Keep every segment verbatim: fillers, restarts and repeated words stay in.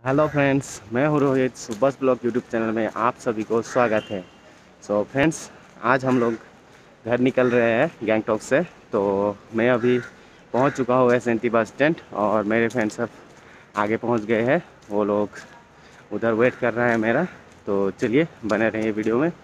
Hello friends, मैं हूँ रोहित। सुबह ब्लॉग यूट्यूब चैनल में आप सभी को स्वागत है। सो so फ्रेंड्स, आज हम लोग घर निकल रहे हैं गैंगटॉक से। तो मैं अभी पहुँच चुका हूँ S N T bus stand और मेरे फ्रेंड्स सब आगे पहुँच गए हैं। वो लोग उधर वेट कर रहे हैं मेरा। तो चलिए बने रहिए वीडियो में।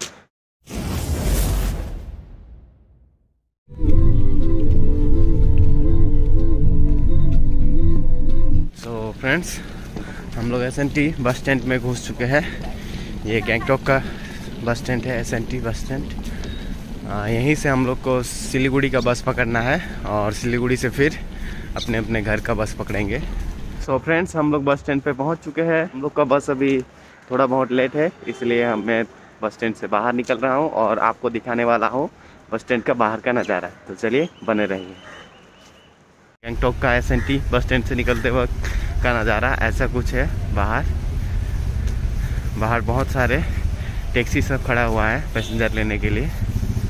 सो so फ्रेंड्स, हम लोग S N T bus stand में घुस चुके हैं। ये गैंगटॉक का बस स्टैंड है, S N T bus stand. यहीं से हम लोग को सिलीगुड़ी का बस पकड़ना है और सिलीगुड़ी से फिर अपने अपने घर का बस पकड़ेंगे। सो so फ्रेंड्स, हम लोग बस स्टैंड पे पहुंच चुके हैं। हम लोग का बस अभी थोड़ा बहुत लेट है, इसलिए हम मैं बस स्टैंड से बाहर निकल रहा हूँ और आपको दिखाने वाला हूँ बस स्टैंड का बाहर का नज़ारा। तो चलिए बने रहिए। गैंगटॉक का S N T bus stand से निकलते वक्त का नज़ारा ऐसा कुछ है। बाहर बाहर बहुत सारे टैक्सी सब खड़ा हुआ है पैसेंजर लेने के लिए।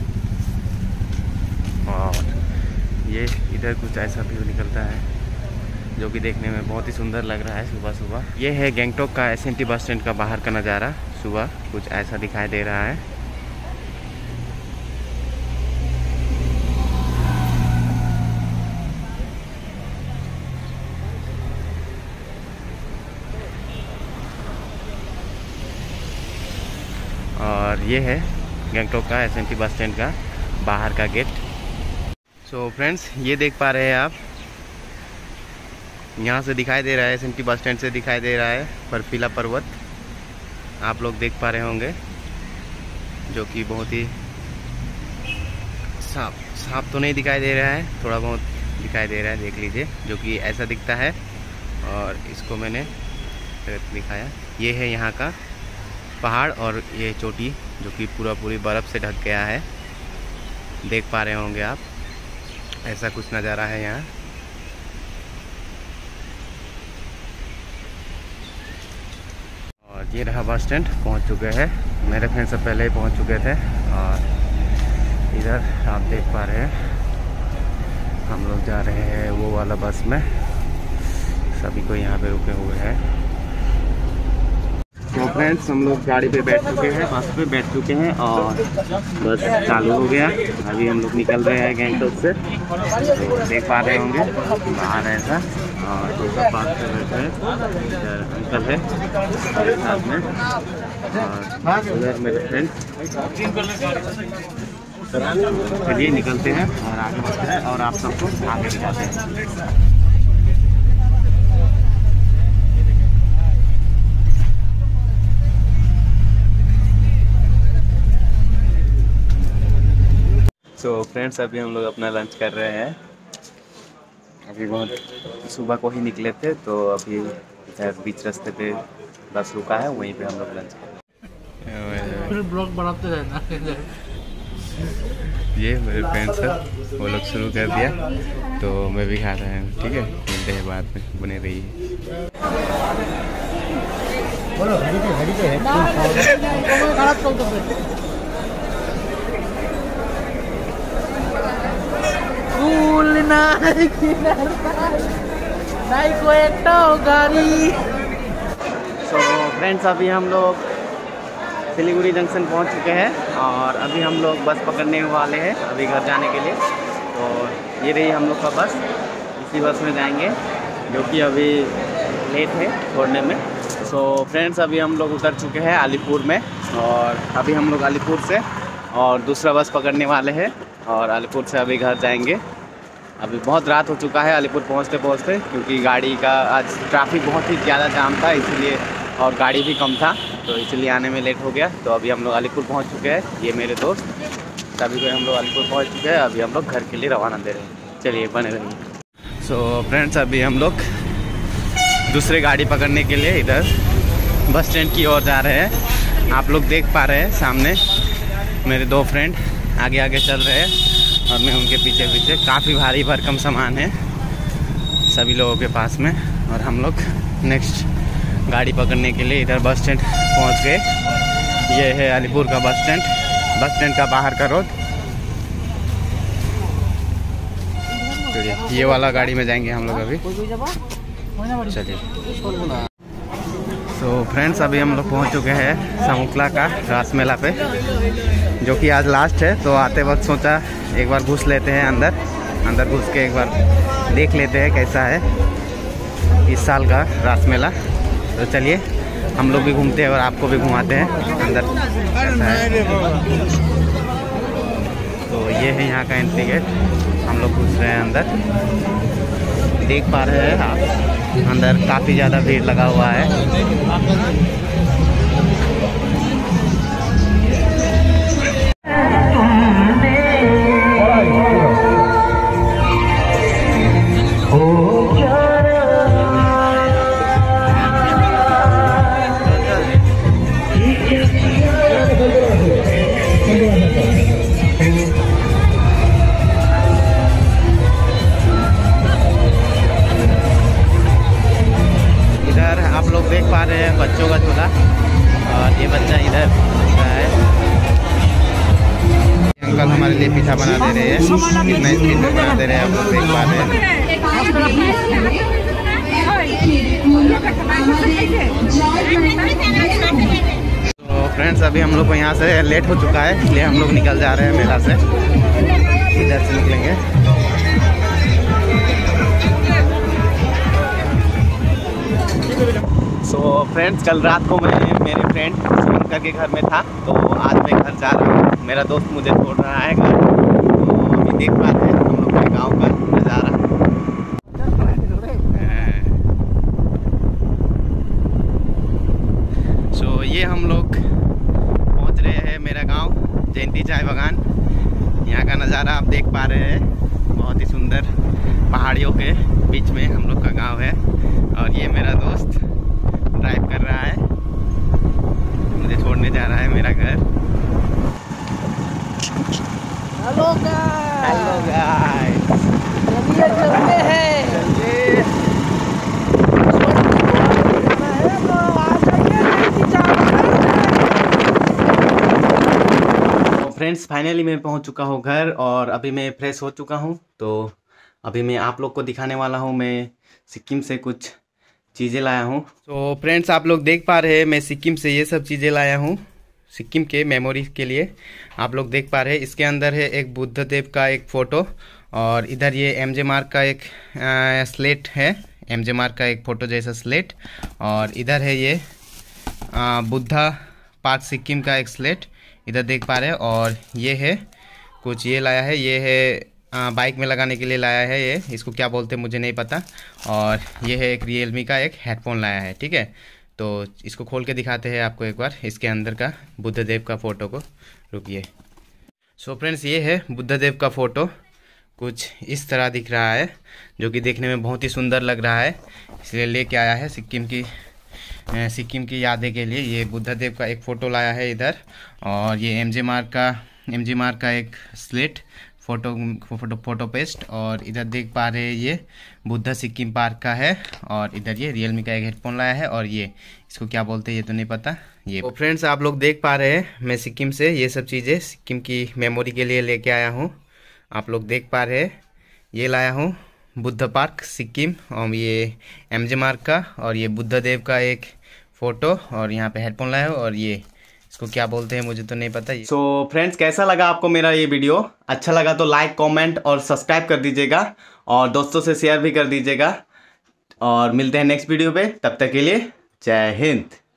और ये इधर कुछ ऐसा व्यू निकलता है जो कि देखने में बहुत ही सुंदर लग रहा है सुबह सुबह। ये है गैंगटॉक का S N T bus stand का बाहर का नज़ारा। सुबह कुछ ऐसा दिखाई दे रहा है। और ये है गैंगटॉक का S N T bus stand का बाहर का गेट। सो फ्रेंड्स, ये देख पा रहे हैं आप, यहाँ से दिखाई दे रहा है, S N T bus stand से दिखाई दे रहा है बर्फीला पर्वत। आप लोग देख पा रहे होंगे, जो कि बहुत ही साफ साफ तो नहीं दिखाई दे रहा है, थोड़ा बहुत दिखाई दे रहा है। देख लीजिए, जो कि ऐसा दिखता है। और इसको मैंने दिखाया, ये है यहाँ का पहाड़ और ये चोटी जो कि पूरा पूरी बर्फ़ से ढक गया है। देख पा रहे होंगे आप, ऐसा कुछ नज़ारा है यहाँ। और ये रहा बस स्टैंड, पहुँच चुके हैं। मेरे फ्रेंड सब पहले ही पहुँच चुके थे। और इधर आप देख पा रहे हैं, हम लोग जा रहे हैं वो वाला बस में। सभी को यहाँ पे रुके हुए हैं। तो फ्रेंड्स, हम लोग गाड़ी पे बैठ चुके हैं, बस पे बैठ चुके हैं और बस चालू हो गया। अभी हम लोग निकल रहे हैं गैंगटॉक से। तो देख पा रहे होंगे बाहर ऐसा, और तो सब बात कर रहे थे। इधर अंकल है मेरे साथ में और उधर मेरे फ्रेंड। चलिए निकलते हैं और आगे बढ़ते हैं और आप सबको आगे दिखाते हैं। सो so, फ्रेंड्स, अभी हम लोग अपना लंच कर रहे हैं। अभी बहुत सुबह को ही निकले थे, तो अभी इधर बीच रास्ते पे बस रुका है, वहीं पे हम लोग लंच कर रहे हैं। फिर ब्लॉग बनाते रहना। ये मेरे फ्रेंड्स हैं, वो लोग शुरू कर दिया तो मैं भी खा रहा हूँ। ठीक है, मिलते हैं बाद में, बने रहिए। सो फ्रेंड्स, अभी हम लोग सिलीगुड़ी जंक्शन पहुंच चुके हैं और अभी हम लोग बस पकड़ने वाले हैं अभी घर जाने के लिए। तो ये रही हम लोग का बस, इसी बस में जाएंगे जो कि अभी लेट है छोड़ने में। सो फ्रेंड्स, अभी हम लोग उतर चुके हैं अलीपुर में और अभी हम लोग अलीपुर से और दूसरा बस पकड़ने वाले हैं और अलीपुर से अभी घर जाएंगे। अभी बहुत रात हो चुका है अलीपुर पहुंचते पहुंचते, क्योंकि गाड़ी का आज ट्रैफिक बहुत ही ज़्यादा जाम था इसलिए, और गाड़ी भी कम था, तो इसलिए आने में लेट हो गया। तो अभी हम लोग अलीपुर पहुंच चुके हैं। ये मेरे दोस्त सभी को हम लोग अलीपुर पहुंच चुके हैं। अभी हम लोग घर के लिए रवाना दे रहे हैं। चलिए बने रहिए। सो फ्रेंड्स, अभी हम लोग दूसरे गाड़ी पकड़ने के लिए इधर बस स्टैंड की ओर जा रहे हैं। आप लोग देख पा रहे हैं सामने मेरे दो फ्रेंड आगे आगे चल रहे हैं और मैं उनके पीछे पीछे। काफ़ी भारी भरकम सामान है सभी लोगों के पास में। और हम लोग नेक्स्ट गाड़ी पकड़ने के लिए इधर बस स्टैंड पहुंच गए। ये है अलीपुर का बस स्टैंड, बस स्टैंड का बाहर का रोड। चलिए, ये वाला गाड़ी में जाएंगे हम लोग अभी। चलिए। तो फ्रेंड्स अभी हम लोग पहुंच चुके हैं सामुकला का रास मेला पे, जो कि आज लास्ट है। तो आते वक्त सोचा एक बार घुस लेते हैं अंदर अंदर घुस के एक बार देख लेते हैं कैसा है इस साल का रास मेला। तो चलिए हम लोग भी घूमते हैं और आपको भी घुमाते हैं अंदर कैसा है। तो ये है यहाँ का एंट्री गेट, हम लोग घुस रहे हैं अंदर। देख पा रहे हैं आप अंदर काफ़ी ज़्यादा भीड़ लगा हुआ है। आप लोग देख पा रहे हैं बच्चों का झूला, और ये बच्चा इधर है। अंकल हमारे लिए पीठा बना दे रहे हैं, कितना स्पीड में बना दे रहे हैं आप लोग देख पा रहे हैं। तो फ्रेंड्स अभी हम लोग को यहाँ से लेट हो चुका है, इसलिए हम लोग निकल जा रहे हैं मेला से। इधर से निकलेंगे। सो so, फ्रेंड्स कल रात को मैं मेरे फ्रेंड सुमन के घर में था, तो आज मैं घर जा रहा हूँ। मेरा दोस्त मुझे छोड़ रहा है घर। तो अभी देख पाते हैं हम लोग के गाँव का नज़ारा। सो so, ये हम लोग पहुँच रहे हैं मेरा गांव जयंती चाय बागान। यहाँ का नज़ारा आप देख पा रहे हैं, बहुत ही सुंदर पहाड़ियों के बीच में हम लोग का गांव है। और ये मेरा दोस्त ड्राइव कर रहा है, मुझे छोड़ने जा रहा है मेरा घर। हेलो गाइस, हेलो गाइस, चलिए चलते हैं। चलिए। तो फ्रेंड्स फाइनली मैं पहुंच चुका हूं घर, और अभी मैं फ्रेश हो चुका हूं। तो अभी मैं आप लोग को दिखाने वाला हूं, मैं सिक्किम से कुछ चीज़ें लाया हूँ। तो फ्रेंड्स आप लोग देख पा रहे हैं मैं सिक्किम से ये सब चीज़ें लाया हूँ सिक्किम के मेमोरी के लिए। आप लोग देख पा रहे हैं इसके अंदर है एक बुद्ध देव का एक फ़ोटो, और इधर ये एम जे मार्क का एक आ, स्लेट है, एम जे मार्क का एक फ़ोटो जैसा स्लेट। और इधर है ये आ, बुद्धा पार्क सिक्किम का एक स्लेट, इधर देख पा रहे हैं। और ये है कुछ ये लाया है, ये है आ, बाइक में लगाने के लिए लाया है, ये इसको क्या बोलते हैं मुझे नहीं पता। और ये है एक रियलमी का एक हेडफोन लाया है, ठीक है। तो इसको खोल के दिखाते हैं आपको एक बार इसके अंदर का बुद्ध देव का फ़ोटो को। रुकिए। सो फ्रेंड्स ये है बुद्ध देव का फ़ोटो, कुछ इस तरह दिख रहा है, जो कि देखने में बहुत ही सुंदर लग रहा है, इसलिए लेके आया है सिक्किम की सिक्किम की यादें के लिए। ये बुद्ध देव का एक फ़ोटो लाया है इधर, और ये एम जे मार्क का एम जे मार्क का एक slate photo photo photo paste. और इधर देख पा रहे हैं ये बुद्धा सिक्किम पार्क का है, और इधर ये रियलमी का एक हेडफोन लाया है, और ये इसको क्या बोलते हैं ये तो नहीं पता। ये तो फ्रेंड्स आप लोग देख पा रहे हैं मैं सिक्किम से ये सब चीज़ें सिक्किम की मेमोरी के लिए लेके आया हूँ। आप लोग देख पा रहे हैं ये लाया हूँ बुद्ध पार्क सिक्किम, और ये एम जे मार्क का, और ये बुद्ध देव का एक फ़ोटो, और यहाँ पे हेडफोन लाया हूँ, और ये इसको क्या बोलते हैं मुझे तो नहीं पता। सो so, फ्रेंड्स कैसा लगा आपको मेरा ये वीडियो? अच्छा लगा तो लाइक कमेंट और सब्सक्राइब कर दीजिएगा, और दोस्तों से शेयर भी कर दीजिएगा। और मिलते हैं नेक्स्ट वीडियो पे, तब तक के लिए जय हिंद।